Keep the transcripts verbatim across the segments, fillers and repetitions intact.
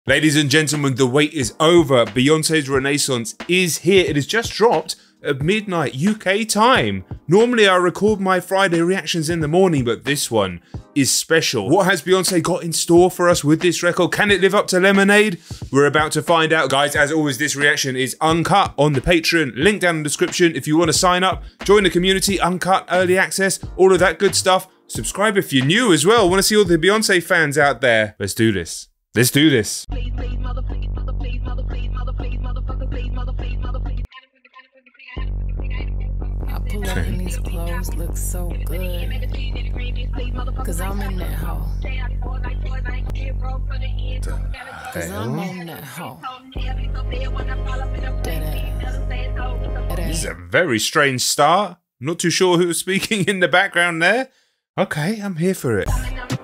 Ladies and gentlemen, the wait is over. Beyonce's Renaissance is here. It has just dropped at midnight U K time. Normally I record my Friday reactions in the morning, but this one is special. What has Beyonce got in store for us with this record? Can it live up to Lemonade? We're about to find out. Guys, as always, this reaction is uncut on the Patreon. Link down in the description if you want to sign up, join the community, uncut, early access, all of that good stuff. Subscribe if you're new as well. Want to see all the Beyonce fans out there. Let's do this. Let's do this. I pull up in these clothes, look so good. Cause I'm in that hoe. Cause I'm on that hoe. This is a very strange start. Not too sure who was speaking in the background there. Okay, I'm here for it.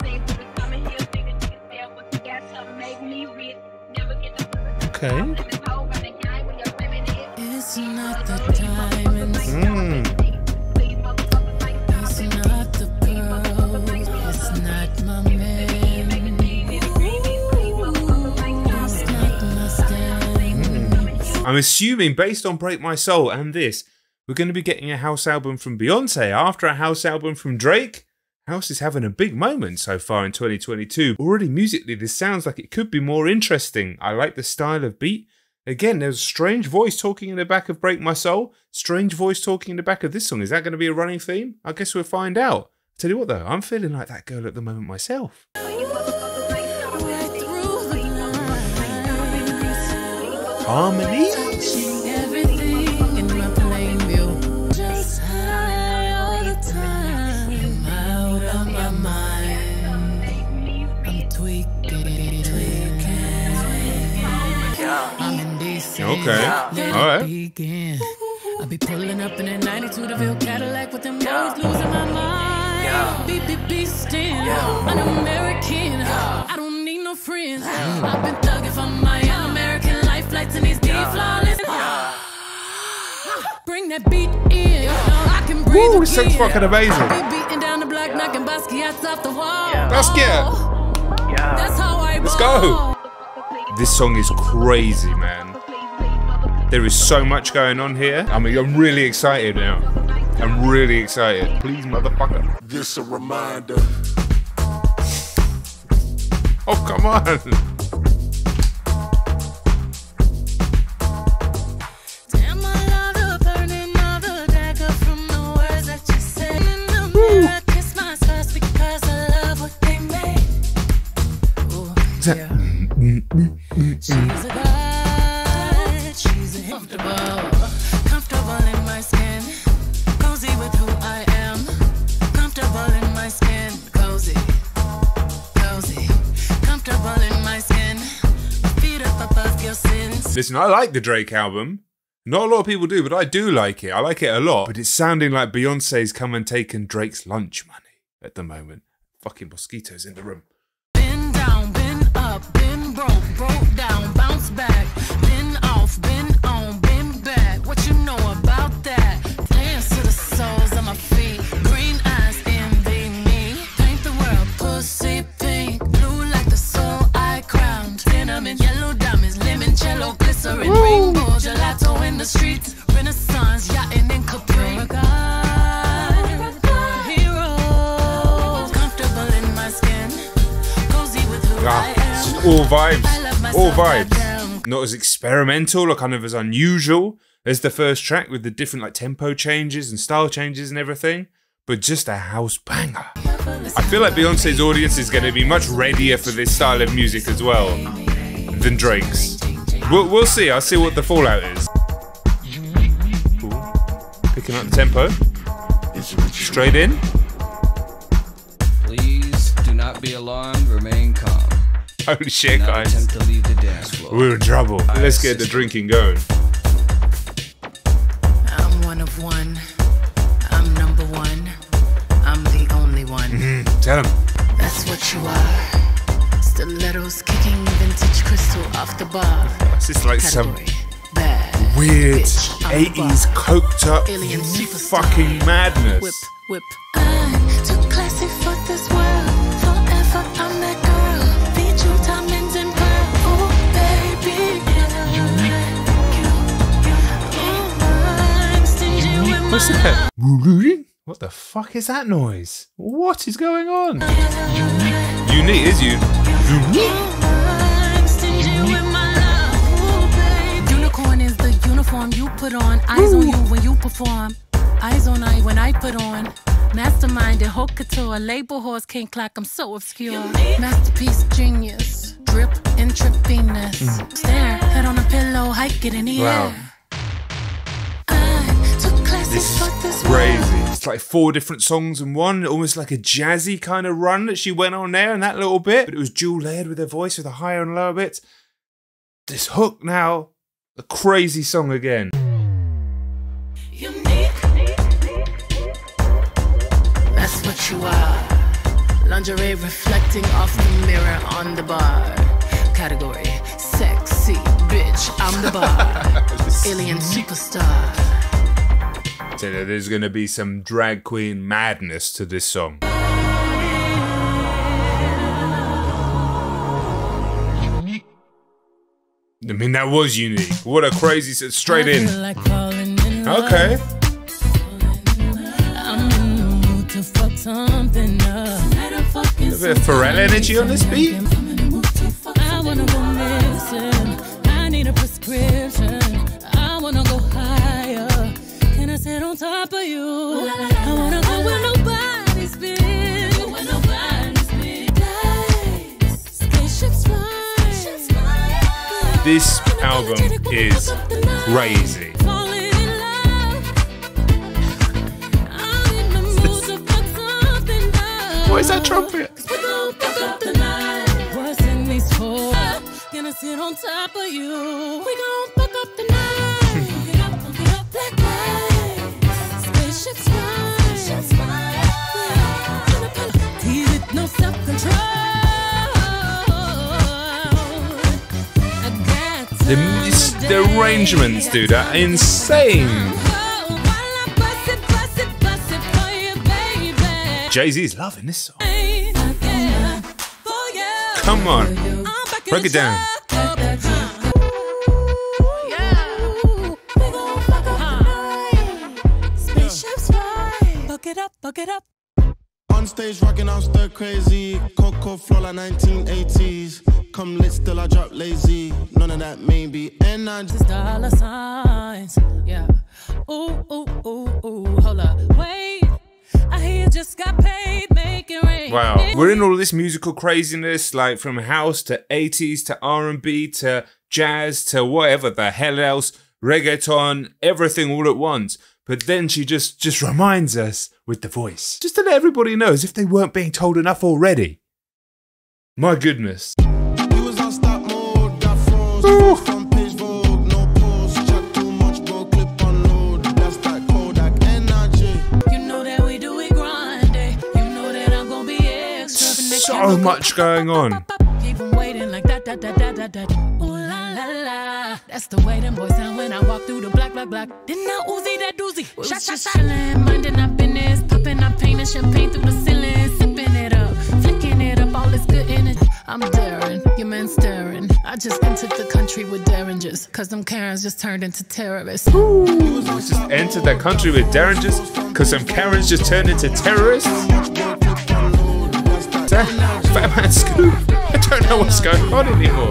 Okay. It's not the diamonds. Mm. It's not the pearls. It's not my man. It's not my style. I'm assuming, based on Break My Soul and this, we're going to be getting a house album from Beyonce after a house album from Drake. House is having a big moment so far in twenty twenty-two. Already musically, this sounds like it could be more interesting. I like the style of beat. Again, there's a strange voice talking in the back of Break My Soul. Strange voice talking in the back of this song. Is that going to be a running theme? I guess we'll find out. Tell you what though, I'm feeling like that girl at the moment myself. Harmony? Okay, alright. I be pulling up in a ninety-two DeVille Cadillac with them boys losing my mind. Beep beep beastin', an American. I don't need no friends. I've been thugging for my American life, flights in these deep flawless. Bring that beat in. I can breathe. Woo, this sounds fucking amazing. I be beating down the block, knocking Basquiat's off the wall. Basquiat. That's how I roll. Let's go. This song is crazy, man. There is so much going on here. I mean, I'm really excited now. I'm really excited. Please, motherfucker. This a reminder. Oh, come on. Damn, I love the burning of the dagger from the words that you said. In the mirror, kiss my scars because I love what they made. Ooh, yeah. She's a god, she's a comfortable, comfortable in my skin, cozy with who I am, comfortable in my skin, cozy, cozy, comfortable in my skin, feet up above your sins. Listen, I like the Drake album. Not a lot of people do, but I do like it. I like it a lot. But it's sounding like Beyonce's come and taken Drake's lunch money at the moment. Fucking mosquitoes in the room. Been down, been up, been broke, broke down, bounce back, been off, been on, been back. What you know about that? Dance to the soles of my feet, green eyes envy me. Paint the world pussy pink, blue like the soul I crowned. Cinnamon, yellow diamonds, limoncello, glycerin, rainbow, gelato in the streets, Renaissance, yachting in Capri. Hero, comfortable in my skin, cozy with who I am. All vibes, all vibes. Not as experimental or kind of as unusual as the first track with the different like tempo changes and style changes and everything, but just a house banger. I feel like Beyonce's audience is going to be much readier for this style of music as well than Drake's. We'll, we'll see, I'll see what the fallout is. Ooh. Picking up the tempo. Straight in. Please do not be alarmed, remain calm. Holy shit, Not guys. attempt to leave the dance floor. We're in trouble. Let's get the drinking going. I'm one of one. I'm number one. I'm the only one. Mm-hmm. Tell him. That's what you are. Stilettos kicking vintage crystal off the bar. This is like some Category. Bad. weird Bitch, I'm eighties a coked up Alien superstar. fucking madness. Whip, whip. I'm too classy for this world. Forever I'm that girl. Feed you diamonds and pearls. Ooh, What's that? What the fuck is that noise? What is going on? Unique, is you? Unicorn is the uniform you put on. Eyes on you when you perform. Eyes on I when I put on. Mastermind and haute couture. Label horse can't clock, I'm so obscure. Masterpiece genius. Drip intravenous. Mm. Stare, head on a pillow, hike it in the wow. air. I took classes this for this crazy. It's like four different songs in one, almost like a jazzy kind of run that she went on there in that little bit. But it was dual layered with her voice with a higher and lower bits. This hook now, a crazy song again. Unique. That's what you are. Lingerie reflecting off the mirror on the bar. Category, sexy bitch, I'm the bar. Alien superstar. So there's going to be some drag queen madness to this song. I mean, that was unique. What a crazy set, straight in. Okay. A bit of Pharrell energy on this beat. I wanna go missing. I need a prescription. I wanna go higher. Can I sit on top of you? I wanna go where nobody's been. Where nobody's been. Spaceships fly. This album is crazy. What is that trumpet? What's in these four? Gonna sit on top of you. We gon' fuck up the night. Get up, get up, black lights. Spaceships fly. Tease it, no self-control. The, the arrangements, dude, are insane. Jay-Z's loving this song. Come on, break it down. On stage rocking out stir crazy. Coco flow like nineteen eighties. Come lit still I drop lazy. None of that maybe. And I just dollar signs. Yeah. Ooh, ooh, ooh, ooh. Hold up. Wait. I hear you just got paid, make it rain. Wow, we're in all this musical craziness, like from house to eighties to R and B to jazz to whatever the hell else, reggaeton, everything all at once. But then she just, just reminds us with the voice. Just to let everybody know, as if they weren't being told enough already. My goodness. we was on stop mode, got froze. Front page Vogue, no pause. Chat too much, bro, clip on load. That's that Kodak energy. You know that we do it grind, eh? You know that I'm gonna be extra. So much going on. Keep 'em waiting like that, that, that, that, that, that. Ooh la la la. That's the way them boys sound when I walk through the black, black, black. Didn't I Uzi that doozy? Shot, shot, shot. Chillin', minding up in this, popping up, painting champagne through the ceiling, sipping it up, flicking it up, all this good energy. I'm daring, your man staring. I just entered the country with derringers, cause them Karens just turned into terrorists. Ooh, we just entered that country with derringers, cause some Karens just turned into terrorists. Fat Man Scoop. I don't know what's going on anymore.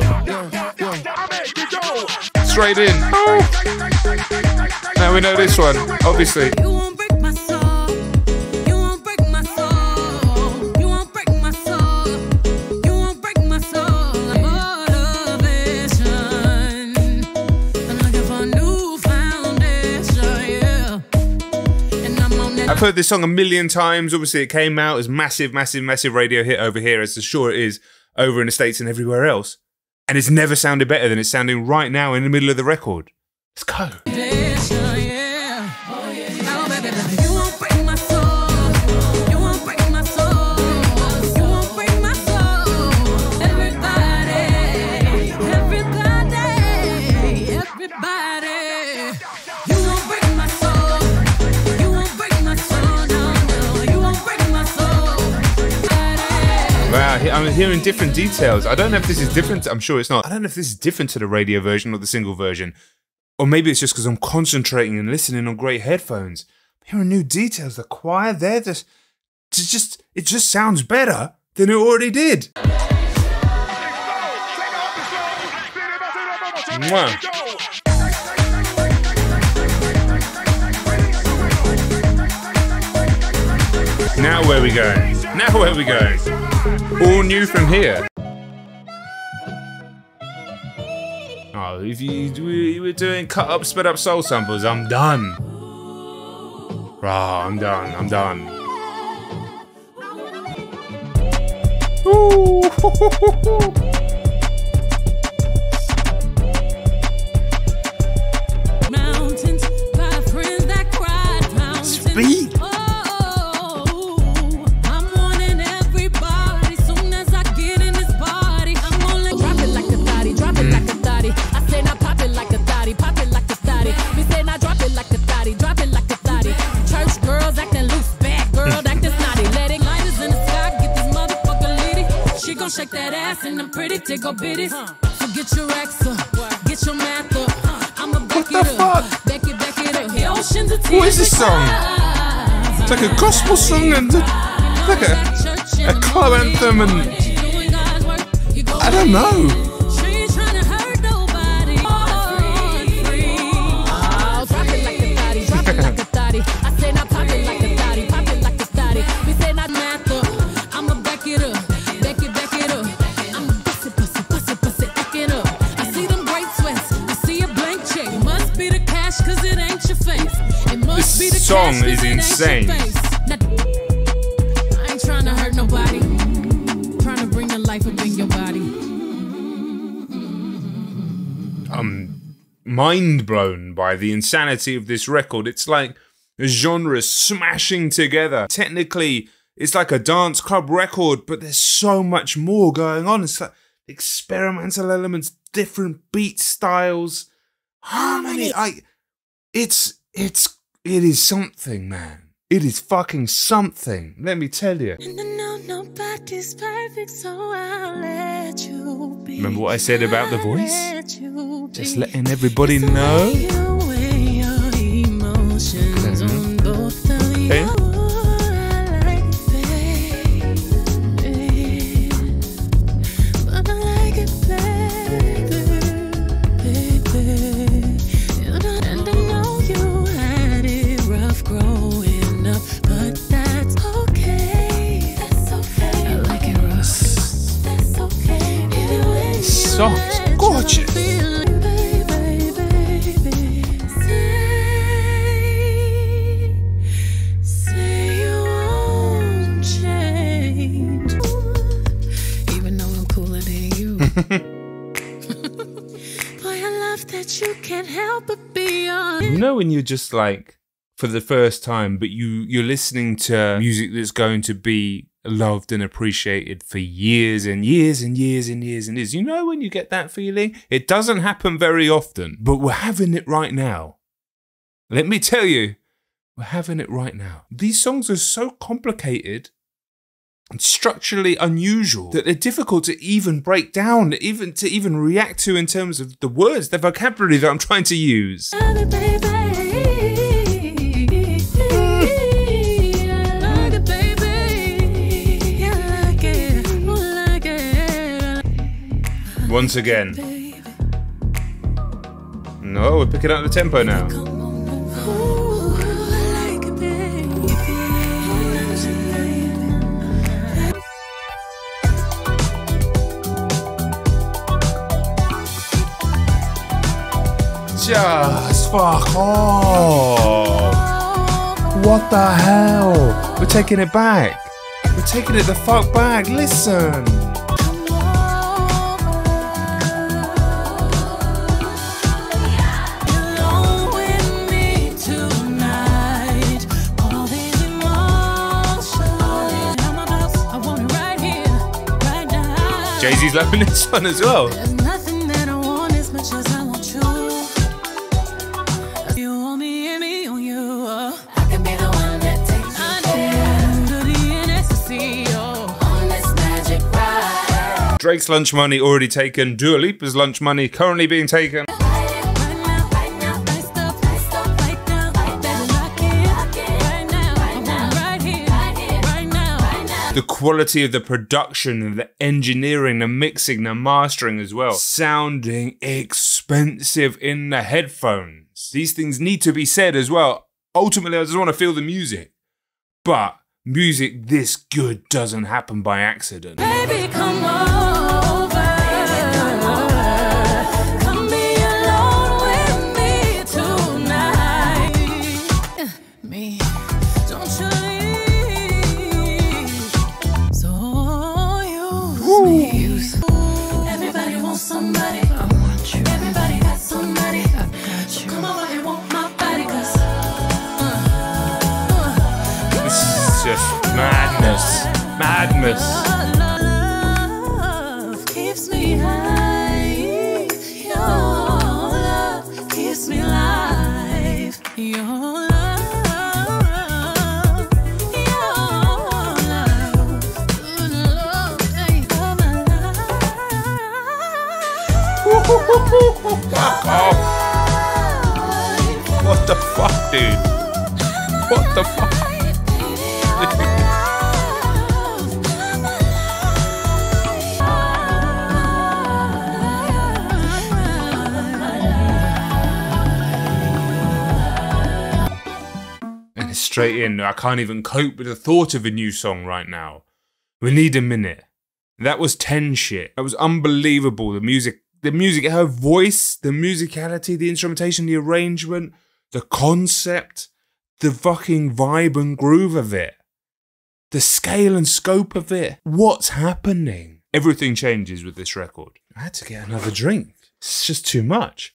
Straight in. Oh. Now we know this one, obviously. You won't break my soul. You won't break my soul. You won't break my soul. You won't break my soul. Motivation. I'm looking for a new foundation, yeah. And I'm on that. I've heard this song a million times. Obviously, it came out as massive, massive, massive radio hit over here, as sure it is over in the States and everywhere else. And it's never sounded better than it's sounding right now in the middle of the record. Let's go. Yeah. Oh, yeah. Now, baby, you won't break my soul. You won't break my soul. You won't break my soul. Everybody, everybody, everybody. You won't break my soul. You won't break my soul. No, no, you won't break my soul. Wow, I'm hearing different details. I don't know if this is different. I'm sure it's not. I don't know if this is different to the radio version or the single version. Or maybe it's just because I'm concentrating and listening on great headphones. hearing new details. The choir there, this, it's just, it just sounds better than it already did. Mwah. Now where we going? Now where we going? All new from here. Oh, if you, you were doing cut up, sped up soul samples, I'm done. Rah, I'm done, I'm done. Ooh. Mountains, by friends that cried, mountains. Speak. Shake that ass and I'm pretty tickle bitties. Forget your ex up, get your math up. I'ma back it up, back it, back it up. The oceans of tears. What is this song? It's like a gospel song and like a, a club anthem and I don't know. This song is insane. I ain't trying to hurt nobody. Trying to bring the life up in your body. I'm mind blown by the insanity of this record. It's like a genre smashing together. Technically, it's like a dance club record, but there's so much more going on. It's like experimental elements, different beat styles, harmony. I, it's, it's, it is something, man. It is fucking something. Let me tell you. And I know nobody's perfect, so I'll let you be. Remember what I said about the voice? Let you Just be. letting everybody It's the know. way you weigh your emotions Mhm. on both of you. Okay. I like it, baby. But I like it, baby, baby. And I know you had it rough growing up, but that's okay. That's okay. I like it rough. That's okay. Even when you Soft, let your gorgeous. feeling, baby, baby, say, say you won't change. Even though I'm cooler than you. Boy, I love that you can't help but be on. You know when you're just like, for the first time, but you, you're listening to music that's going to be loved and appreciated for years and years and years and years and years. You know when you get that feeling? It doesn't happen very often, but we're having it right now. Let me tell you, we're having it right now. These songs are so complicated and structurally unusual that they're difficult to even break down, even to even react to in terms of the words, the vocabulary that I'm trying to use. Once again. No, we're picking up the tempo now. Just fuck off. What the hell? We're taking it back. We're taking it the fuck back. Listen. Jay-Z's loving this one as well. There's nothing that I want as much as I want you. You want me and me on you. I can be the one that takes you to the ecstasy on this magic ride. Drake's lunch money already taken. Dua Lipa's lunch money currently being taken. Right now, right now, right stop, right stop, right now, right now, lock in, lock in. The quality of the production, the engineering, the mixing, the mastering as well. Sounding expensive in the headphones. These things need to be said as well. Ultimately, I just want to feel the music. But music this good doesn't happen by accident. Baby, come over. Come over. Come be alone with me tonight. Uh, me, don't you leave. So use me. Everybody wants somebody. I want you. Everybody got somebody. I got you. Come over and want my body, cause This is just madness. Madness. love keeps me high. Your love keeps me alive. Your love, your love, good love, babe of my Fuck off. life. What the fuck, dude? What the fuck? And it's straight in. I can't even cope with the thought of a new song right now. We need a minute. That was ten shit. That was unbelievable. The music, the music, her voice, the musicality, the instrumentation, the arrangement, the concept, the fucking vibe and groove of it. The scale and scope of it. What's happening? Everything changes with this record. I had to get another drink. It's just too much.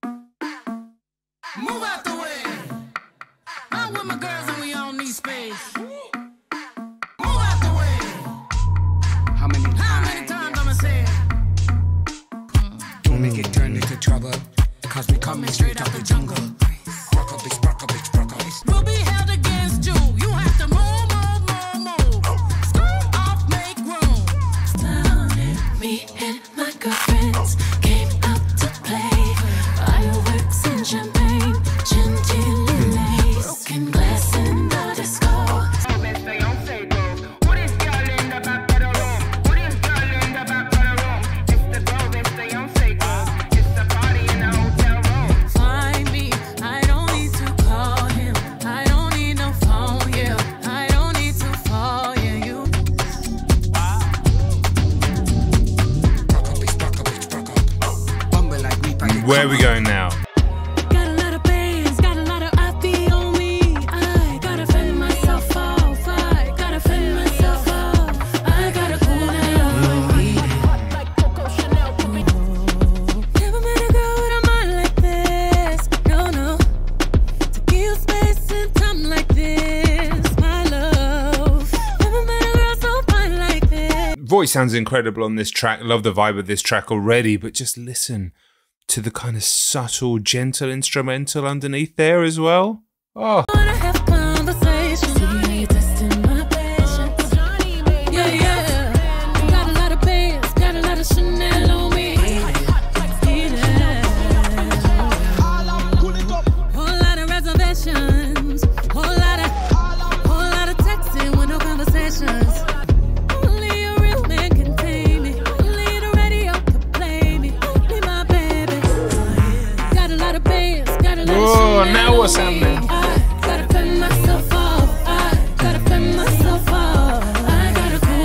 Move out the way. I'm with my girls and we all need space. Move out the way. How many How many times I'ma say it? don't make it turn into trouble? Cause we coming straight out the jungle. Rock up, bitch, rock up, bitch, rock up, bitch. We'll be held against you. You have to move, move, move, move. Scoot off, make room. Me and my girlfriends came out to play. Fireworks and champagne, gentilly laced. Broken glass in the disco. Find me, I don't need to call him. I don't need no phone, yeah. I don't need to fall, yeah. You Rock up, bitch, rock up, bitch, rock up. Bumble like me, party. Where are we going now? got a lot of bands, got a lot of I P on me. I gotta fend myself off. I gotta fend myself off. I gotta cool down. Like Coco Chanel. Never met a girl with a mind like this. No, no. To give space and time like this, my love. Never met a girl so fine like this. Voice sounds incredible on this track. Love the vibe of this track already, but just listen to the kind of subtle, gentle instrumental underneath there as well. Oh, Wanna have conversation. See, testing my patience. Yeah, yeah. Got a lot of bands, got a lot of Chanel on me. Yeah. Whole lot of reservations. Whole lot of, whole lot of texting with no conversations. Only a real man can tame me. Only the radio could play me. Be my baby. Got a lot of bands, got a lot of Whoa, Chanel now what's on me. happening? I gotta fend myself off. I gotta fend myself off. I gotta cool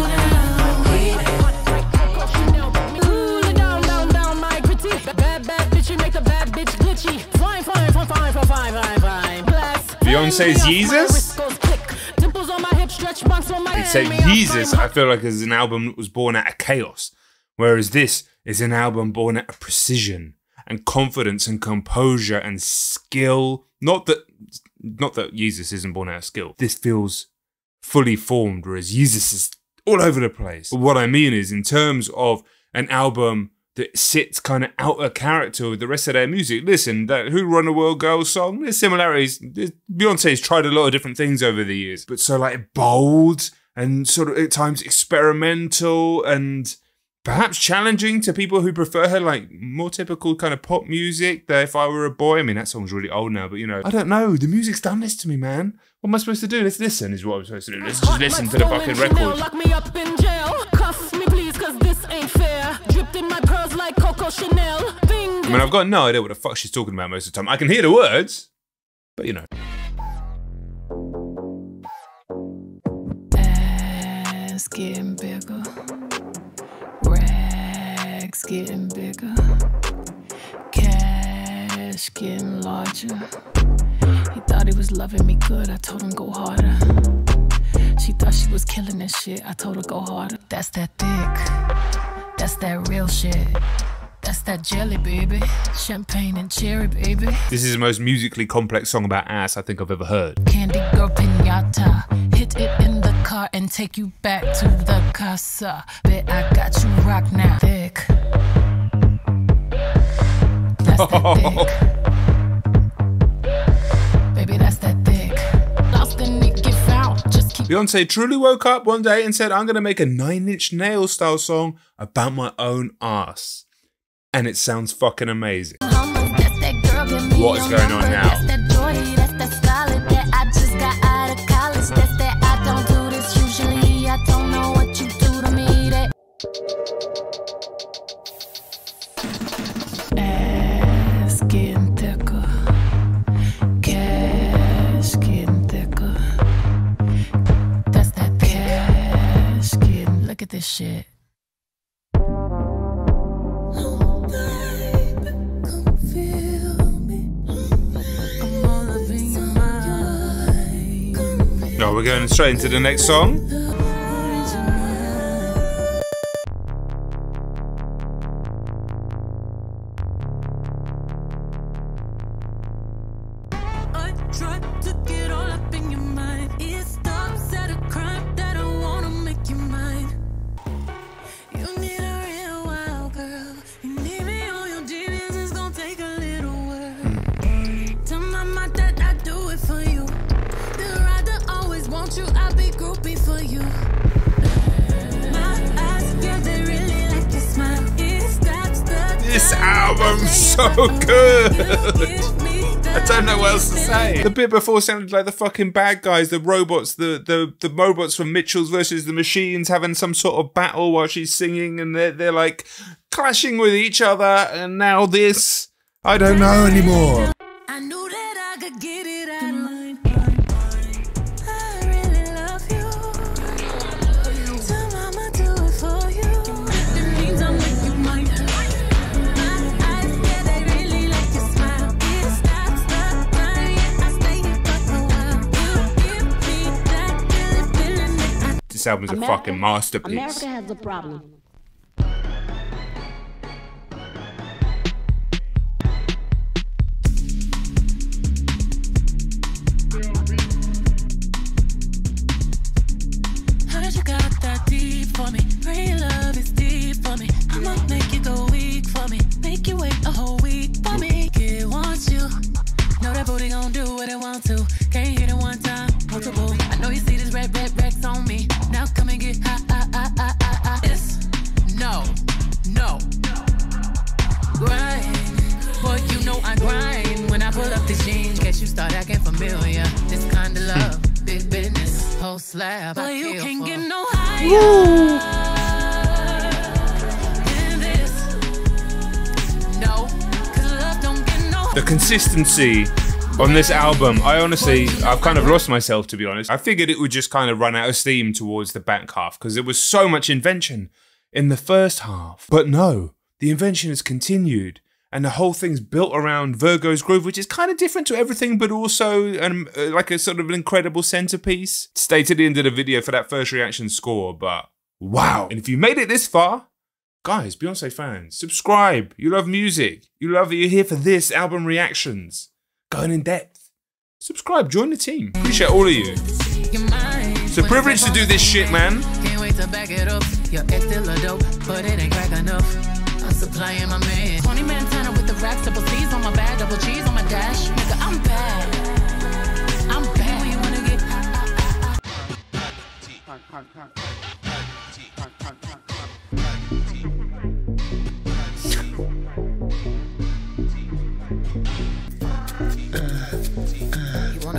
down. Cool it down, down, down, my pretty. Bad, bad bitch, you make the bad bitch glitchy. Fine, fine, fine, fine, fine, fine, fine, fine. Bless. Beyonce's My Yeezus? wrist goes click. Dimples on my hip, stretch marks on my I'd say hand. Me, I Yeezus, find I feel like is an album that was born out of chaos, whereas this is an album born out of precision and confidence and composure and skill. Not that, not that Yeezus isn't born out of skill. This feels fully formed, whereas Yeezus is all over the place. But what I mean is, in terms of an album that sits kind of out of character with the rest of their music. Listen, that Who Run the World Girls song, there's similarities. There's, Beyonce's tried a lot of different things over the years, but so like bold and sort of at times experimental and perhaps challenging to people who prefer her like more typical kind of pop music. That If I Were a Boy, I mean that song's really old now, but you know, I don't know. The music's done this to me, man. What am I supposed to do? Let's listen. Is what I'm supposed to do. Let's just listen to the fucking record. Lock me up in jail. Cuff me please, cause this ain't fair. Dripped in my pearls like Coco Chanel. I mean, I've got no idea what the fuck she's talking about most of the time. I can hear the words, but you know. Ass getting bigger. Rags getting bigger. Cash getting larger. He thought he was loving me good. I told him go harder. She thought she was killing this shit. I told her go harder. That's that thick. That's that real shit. That's that jelly, baby. Champagne and cherry, baby. This is the most musically complex song about ass I think I've ever heard. Candy girl pinata. Hit it in the car and take you back to the casa. Bet I got you rock now. Thick. That's that thick. Baby, that's that thick. Lost and it get found. Just keep. Beyonce truly woke up one day and said, I'm going to make a Nine Inch Nails style song about my own ass. And it sounds fucking amazing. What is going on now? Ass getting thicker. Cash getting thicker. That's that cash getting. Look at this shit. No, we're going straight into the next song. I tried to get all up in your mind. It stops at a crime that I wanna make you mine. You need a real wild girl. You need me on your genius. It's gonna take a little work. Tell my mind that I do it for you. The rider always wants you. I'll be groupie for you. My eyes, yeah, they really like your smile. It stops the This album's so good. I don't know what else to say. The bit before sounded like the fucking bad guys, the robots, the the the robots from Mitchell's versus the Machines having some sort of battle while she's singing, and they're they're like clashing with each other. And now this, I don't know anymore. I knew that I could get it out of mine. I really love you. Tell mama do it for you. It means I'll make you mine. My eyes, yeah, they really like your smile. It stops the time, yeah, I stay here for a while. You give me that feeling, feeling that I This album's a America- fucking masterpiece. America has a problem. heard you got that deep for me. Real love is deep for me. I'ma make you go weak for me. Make you wait a whole week for me. It wants you. Know that booty gon' do what it want to. Can't hit it one time, multiple. I know you see this red, red, Rex on me. Now come and get high, high, high, high, high, high. This, no, no. Grind, boy, you know I grind. When I pull up the jeans, guess you start acting familiar. This kind of love, big business, whole slab. Boy, you can't get no higher than this. No, 'cause love don't get no. The consistency on this album, I honestly, I've kind of lost myself, to be honest. I figured it would just kind of run out of steam towards the back half because there was so much invention in the first half. But no, the invention has continued and the whole thing's built around Virgo's Groove, which is kind of different to everything, but also um, uh, like a sort of an incredible centerpiece. Stay to the end of the video for that first reaction score, but wow. And if you made it this far, guys, Beyonce fans, subscribe. You love music. You love it. You're here for this, album reactions. Going in depth. Subscribe, join the team. Appreciate all of you. It's a privilege to do this shit, man. Can't wait to back it up. Your ex still a dope, but it ain't crack enough. I'm supplying my man. twenty Montana with the racks, double C's on my bag, double cheese on my dash. Nigga, I'm bad. I'm bad. When you wanna get high, high, high, high.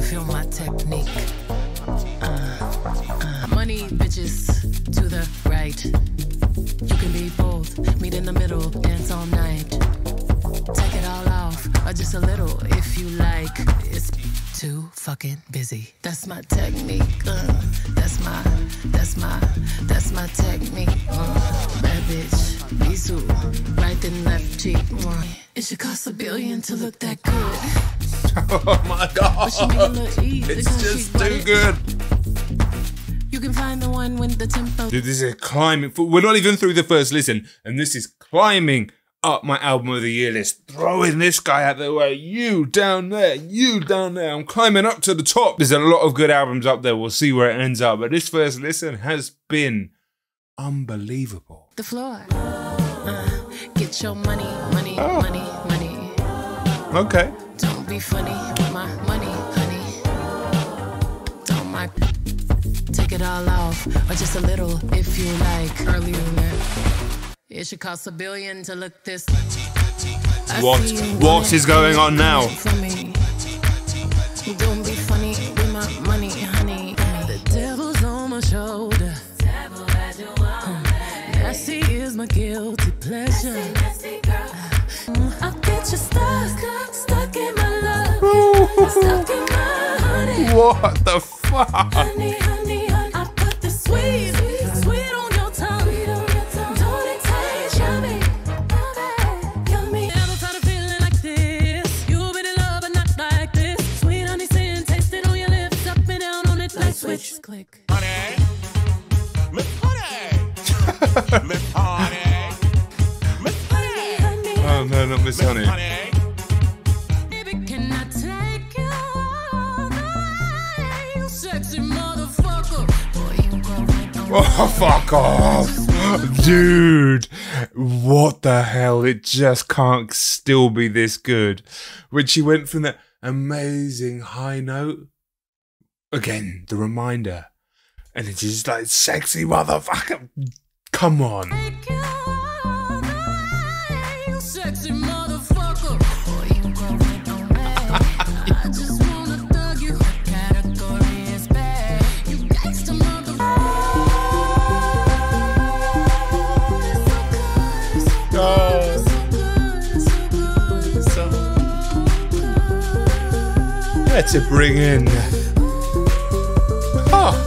feel my technique. Uh, uh. Money, bitches, to the right. You can be both, meet in the middle, dance all night. Take it all off, or just a little if you like. It's too fucking busy. That's my technique. Uh, that's my, that's my, that's my technique. Uh, bad bitch, Bisou, right and left cheek. Uh, it should cost a billion to look that good. Oh my god! It's just too good. You can find the one with the tempo. Dude, this is climbing. We're not even through the first listen, and this is climbing up my album of the year list. Throwing this guy out the way. You down there, you down there. I'm climbing up to the top. There's a lot of good albums up there. We'll see where it ends up. But this first listen has been unbelievable. The floor. Uh, get your money, money, Oh. money, money. Okay. Don't be funny with my money, honey. Don't mind. Take it all off, or just a little if you like. Earlier, it should cost a billion to look this. I What? see you What want is it going on now? for me. Don't be funny with my money, honey. The devil's on my shoulder. Nasty is my guilty pleasure. I'll get you stuck, stuck in my love, stuck in my honey. What the fuck? Honey, honey, honey. I put the sweet, sweet on your tongue. Don't it taste yummy, yummy? Never felt a feeling like this. You've been in love, but not like this. Sweet honey sin, taste it on your lips, up and down on it like switch, click. Honey, Miss Honey, Miss Honey, Miss Honey, Honey, Oh no, not Miss Honey. Honey. baby, can I take you all night? You sexy motherfucker. Boy, you go right on. Oh, fuck off. Dude, what the hell? It just can't still be this good. When she went from that amazing high note, again, the reminder, and it's just like, sexy motherfucker. Come on. Take you all night, you sexy motherfucker. Boy, you go right on me. I just wanna thug you. Category is bad. You gangsta motherfucker. Let's bring in. Oh.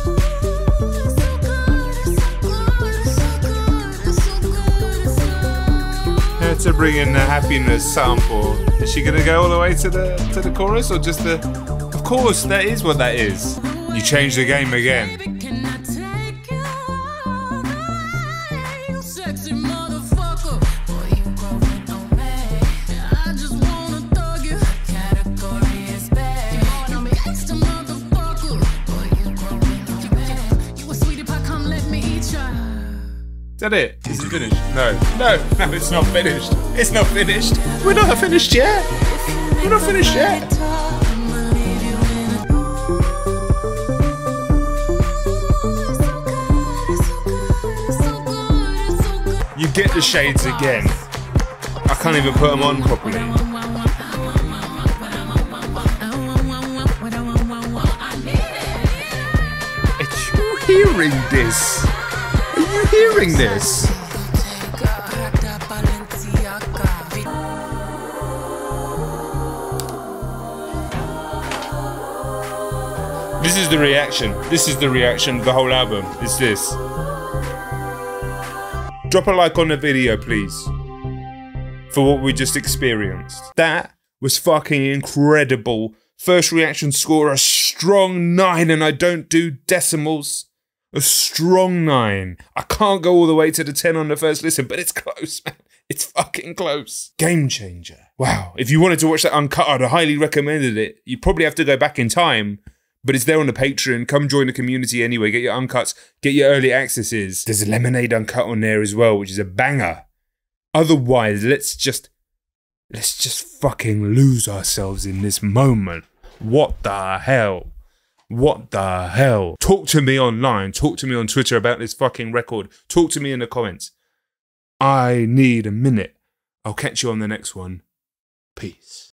To bring in the happiness sample. Is she gonna go all the way to the to the chorus or just the? Of course, that is what that is. You change the game again. Baby, can I take you all night, you sexy motherfucker? Boy, you go right on me. I just wanna thug you. Category is bad. You gangsta motherfucker. Boy, you go right on me. You a sweetie pie, come let me eat ya. Is that it? Is it finished? No. No, no, it's not finished. It's not finished. We're not finished yet. We're not finished yet. You get the shades again. I can't even put them on properly. Are you hearing this? Are you hearing this? This is the reaction. This is the reaction of the whole album. It's this. Drop a like on the video, please. For what we just experienced. That was fucking incredible. First reaction score, a strong nine, and I don't do decimals. A strong nine. I can't go all the way to the ten on the first listen, but it's close, man. It's fucking close. Game changer. Wow. If you wanted to watch that uncut, I'd have highly recommended it. You probably have to go back in time, but it's there on the Patreon. Come join the community anyway. Get your uncuts. Get your early accesses. There's a Lemonade uncut on there as well, which is a banger. Otherwise, let's just... Let's just fucking lose ourselves in this moment. What the hell? What the hell? Talk to me online. Talk to me on Twitter about this fucking record. Talk to me in the comments. I need a minute. I'll catch you on the next one. Peace.